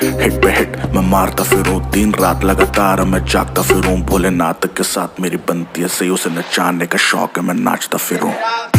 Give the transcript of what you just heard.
Hit पे hit मैं मारता फिरूं, दिन रात लगातार मैं जागता फिरूं। भोलेनाथ के साथ मेरी बनती है सही, उसे नचाने का शौक है मैं नाचता फिरूं।